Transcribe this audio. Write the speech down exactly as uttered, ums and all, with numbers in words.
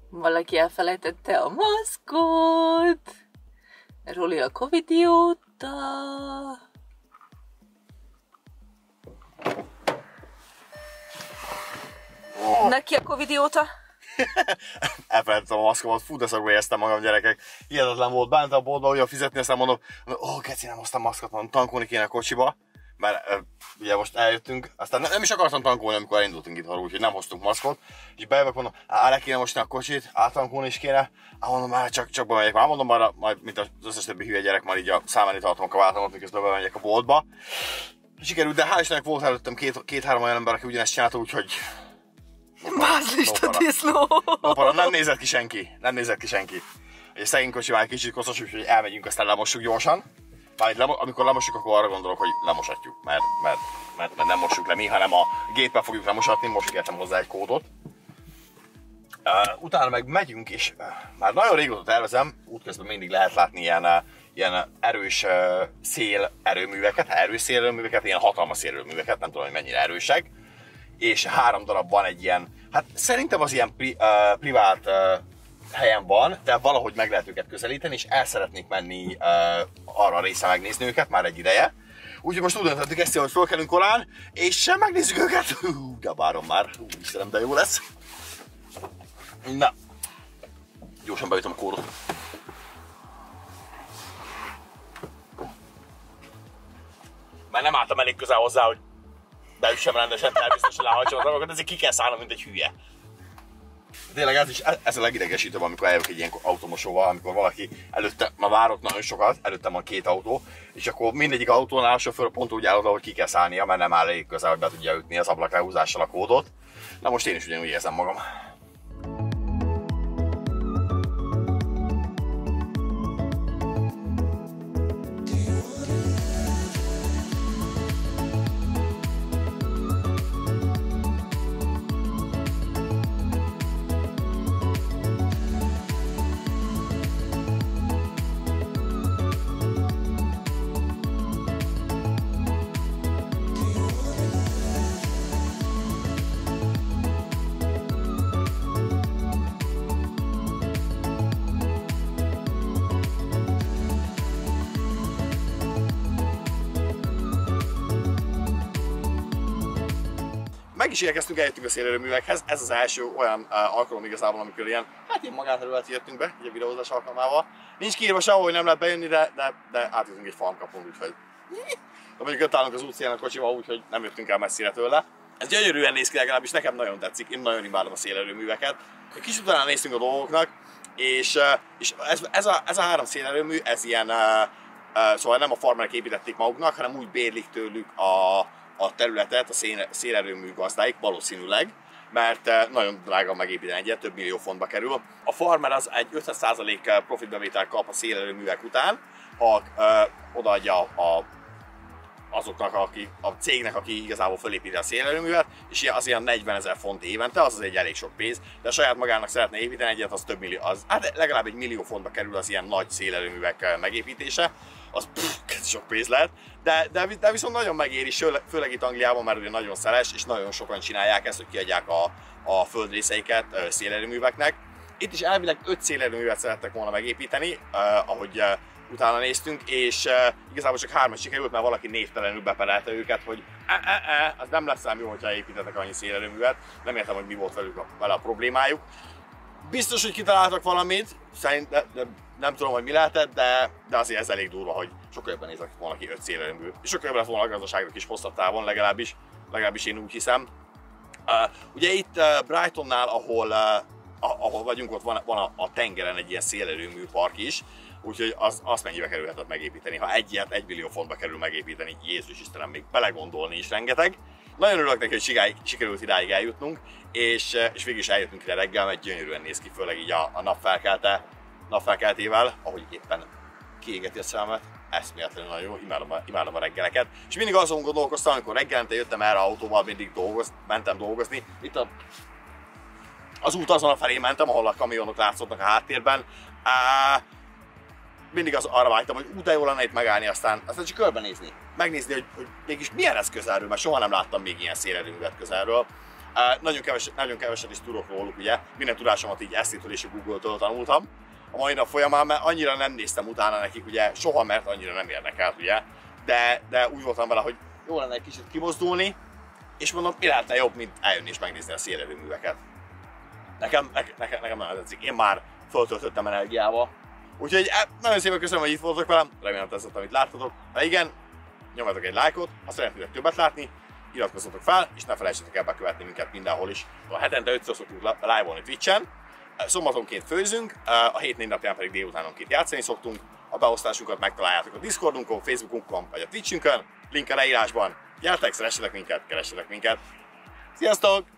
Valaki elfelejtette a maszkot. Roli a covidióta. Oh. Neki a covidióta. Elfelejtettem a maszkomat, fú, de szarul éreztem magam, gyerekek. Hihetetlen volt, bánt a boltba, olyan fizetni, aztán mondom, ó, oh, keci, nem hoztam maszkot, mondom, tankolni kéne a kocsiba. Mert uh, ugye most eljöttünk, aztán nem is akartam tankolni, amikor elindultunk itt, úgyhogy nem hoztunk maszkot. És bejövök, mondom, á, le kéne mosni a kocsit, áttankolni is kéne. Á, mondom, már csak, csak bemegyek. Már mondom, már, majd, mint az összes többi hülye gyerek, már így a számáni tartom a váltalmat, miközben bemegyek a boltba. Sikerült, de hál' Istennek volt előttem két-három két, olyan ember, aki ugyanezt csinálta, úgyhogy... Bázlista disznó! No, nem nézett ki senki, nem nézett ki senki. Egy szegény kocsi már kicsit koszos, úgyhogy elmegyünk, aztán lemossuk gyorsan. Már amikor lemossuk, akkor arra gondolok, hogy lemosatjuk, mert, mert, mert, mert nem mossuk le mi, hanem a géppel fogjuk lemosatni, most kértem hozzá egy kódot. Uh, utána meg megyünk, és uh, már nagyon régóta tervezem, útközben mindig lehet látni ilyen, uh, ilyen erős uh, szélerőműveket, erős szélerőműveket, ilyen hatalmas szélerőműveket, nem tudom, hogy mennyire erősek. És három darab van egy ilyen, hát szerintem az ilyen pri, uh, privát uh, helyen van, de valahogy meg lehet őket közelíteni, és el szeretnék menni uh, arra a részre megnézni őket már egy ideje. Úgyhogy most úgy döntöttük ezt, hogy fölkelünk korán, és megnézzük őket. Hú, de várom már, hú, Istenem, de jó lesz. Na, gyorsan beütöm a kódot. Már nem álltam elég közel hozzá, hogy beüssem rendesen, természetesen lehajtsam a dolgokat, ezért ki kell szállnom, mint egy hülye. Tényleg ez is, ez a legidegesítőbb, amikor eljövök egy ilyen automosóval, amikor valaki előtte, ma várok nagyon sokat, előttem van két autó, és akkor mindegyik autónál a sofőr pont úgy áll oda, hogy ki kell szállnia, mert nem áll elég közel, hogy be tudja ütni az ablak lehúzással a kódot. Na most én is ugyanúgy érzem magam. Meg is érkeztünk, eljöttünk a szélerőművekhez. Ez az első olyan uh, alkalom igazából, amikor ilyen, hát ilyen magánterületre jöttünk be, ugye videózás alkalmával. Nincs kiírva sehol, hogy nem lehet bejönni, de, de, de átjutunk egy farmkapon, úgyhogy... De mondjuk ott állunk az útszélen a kocsival, úgyhogy nem jöttünk el messzire tőle. Ez gyönyörűen néz ki, legalábbis nekem nagyon tetszik, én nagyon imádom a szélerőműveket. Kicsit utána néztünk a dolgoknak, és, és ez, ez, a, ez a három szélerőmű, ez ilyen, uh, uh, szóval nem a farmerek építették maguknak, hanem úgy bérlik tőlük a a területet a szélerőmű gazdáik, valószínűleg, mert nagyon drága megépíteni egyet, több millió fontba kerül. A farmer az egy ötszáz százalék profitbevételt kap a szélerőművek után, ha ö, odaadja a, azoknak, aki, a cégnek, aki igazából fölépíti a szélerőművet, és az ilyen negyvenezer font évente, az az egy elég sok pénz, de a saját magának szeretne építeni egyet, az több millió, az, hát legalább egy millió fontba kerül az ilyen nagy szélerőművek megépítése, az pff, sok pénz lehet, de, de, de viszont nagyon megéri, főleg itt Angliában, mert ugye nagyon szeles, és nagyon sokan csinálják ezt, hogy kiadják a, a földrészeiket szélerőműveknek. Itt is elvileg öt szélerőművet szerettek volna megépíteni, eh, ahogy eh, utána néztünk, és eh, igazából csak hármat sikerült, mert valaki névtelenül beperelte őket, hogy eh, eh, eh, az nem lesz ám jó, hogyha építettek annyi szélerőművet. Nem értem, hogy mi volt velük a, vele a problémájuk. Biztos, hogy kitaláltak valamit, szerint, de, de nem tudom, hogy mi lehetett, de, de azért ez elég durva, hogy sokkal jobban nézett volna ki öt szélerőmű. És sokkal jobban lett volna a gazdaságnak is hosszabb távon, legalábbis, legalábbis én úgy hiszem. Uh, ugye itt uh, Brightonnál, ahol, uh, ahol vagyunk, ott van, van a, a tengeren egy ilyen szélerőmű park is, úgyhogy az, azt mennyibe kerülhetett megépíteni. Ha egyet, egy millió fontba kerül megépíteni, Jézus Istenem, még belegondolni is rengeteg. Nagyon örülök neki, hogy sikáig, sikerült idáig eljutnunk, és, és végül is eljutunk ide reggel, mert gyönyörűen néz ki, főleg így a, a napfelkelte, napfelkeltével, ahogy éppen kiégeti a szememet. Eszméletlenül nagyon jó, imádom a, imádom a reggeleket. És mindig azon gondolkoztam, amikor reggelente jöttem erre autóval, mindig dolgoz, mentem dolgozni. Itt a, az út azon a felé mentem, ahol a kamionok látszottak a háttérben. Á, mindig az arra vágytam, hogy ú, de jó lenne itt megállni, aztán, aztán csak körbenézni. Megnézni, hogy, hogy mégis milyen ez közelről, mert soha nem láttam még ilyen szélerőművet közelről. Uh, nagyon, keveset, nagyon keveset is tudok róluk, ugye. Minden tudásomat így eszétől és a Google-től tanultam a mai nap folyamán, mert annyira nem néztem utána nekik, ugye, soha, mert annyira nem érdekelt, ugye. De, de úgy voltam vele, hogy jó lenne egy kicsit kimozdulni, és mondom, mi lehetne jobb, mint eljönni és megnézni a szélerőműveket. Nekem, nekem, nekem, nekem nagyon tetszik, én már föltöltöttem energiával. Úgyhogy nagyon szépen köszönöm, hogy itt voltatok velem, remélem tetszett, amit láttatok. Ha igen, nyomjatok egy lájkot, ha szeretnétek többet látni, iratkozzatok fel, és ne felejtsetek el bekövetni minket mindenhol is. A hetente ötször szoktunk live-olni Twitchen, szombatonként főzünk, a hét négy napján pedig délutánonként játszani szoktunk. A beosztásunkat megtaláljátok a Discordunkon, Facebookunkon vagy a Twitchünkön, link a leírásban. Gyertek, szeressetek minket, keressetek minket. Sziasztok!